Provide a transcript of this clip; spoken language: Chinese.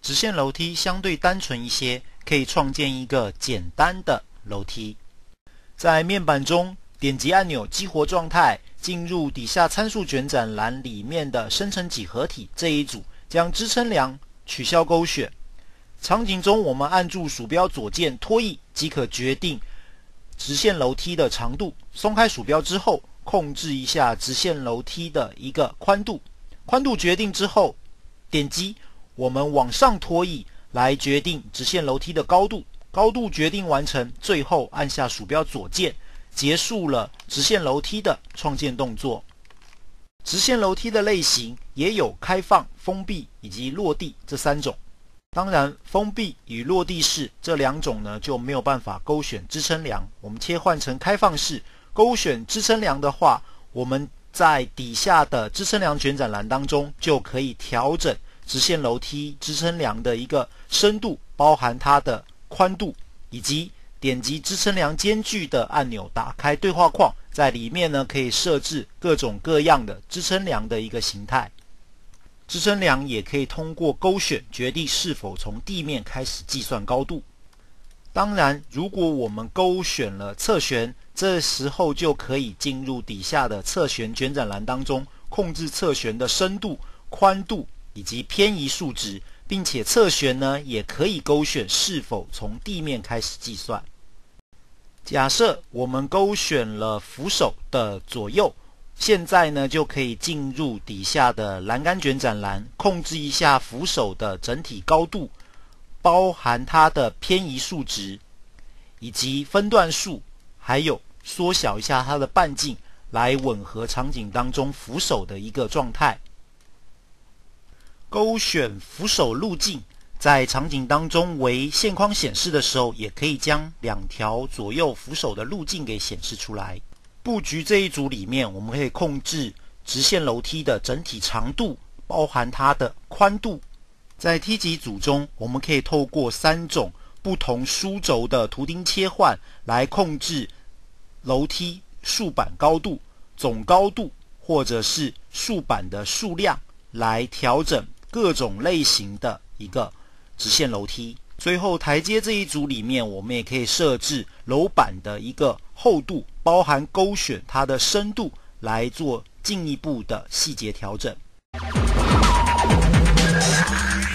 直线楼梯相对单纯一些，可以创建一个简单的楼梯。在面板中点击按钮激活状态，进入底下参数卷展栏里面的生成几何体这一组，将支撑梁取消勾选。场景中我们按住鼠标左键拖曳即可决定直线楼梯的长度，松开鼠标之后控制一下直线楼梯的一个宽度，宽度决定之后点击我们往上拖曳来决定直线楼梯的高度，高度决定完成，最后按下鼠标左键结束了直线楼梯的创建动作。直线楼梯的类型也有开放、封闭以及落地这三种。当然封闭与落地式这两种呢就没有办法勾选支撑梁，我们切换成开放式。勾选支撑梁的话，我们在底下的支撑梁卷展栏当中就可以调整直线楼梯支撑梁的一个深度，包含它的宽度，以及点击支撑梁间距的按钮，打开对话框，在里面呢可以设置各种各样的支撑梁的一个形态。支撑梁也可以通过勾选决定是否从地面开始计算高度。当然如果我们勾选了侧旋，这时候就可以进入底下的侧旋卷展栏当中，控制侧旋的深度、宽度以及偏移数值，并且侧旋呢也可以勾选是否从地面开始计算。假设我们勾选了扶手的左右，现在呢就可以进入底下的栏杆卷展栏，控制一下扶手的整体高度，包含它的偏移数值以及分段数，还有缩小一下它的半径，来吻合场景当中扶手的一个状态。勾选扶手路径，在场景当中为线框显示的时候，也可以将两条左右扶手的路径给显示出来。布局这一组里面，我们可以控制直线楼梯的整体长度，包含它的宽度。在梯级组中，我们可以透过三种不同枢轴的图钉切换来控制楼梯竖板高度、总高度或者是竖板的数量，来调整各种类型的一个直线楼梯。最后台阶这一组里面，我们也可以设置楼板的一个厚度，包含勾选它的深度，来做进一步的细节调整。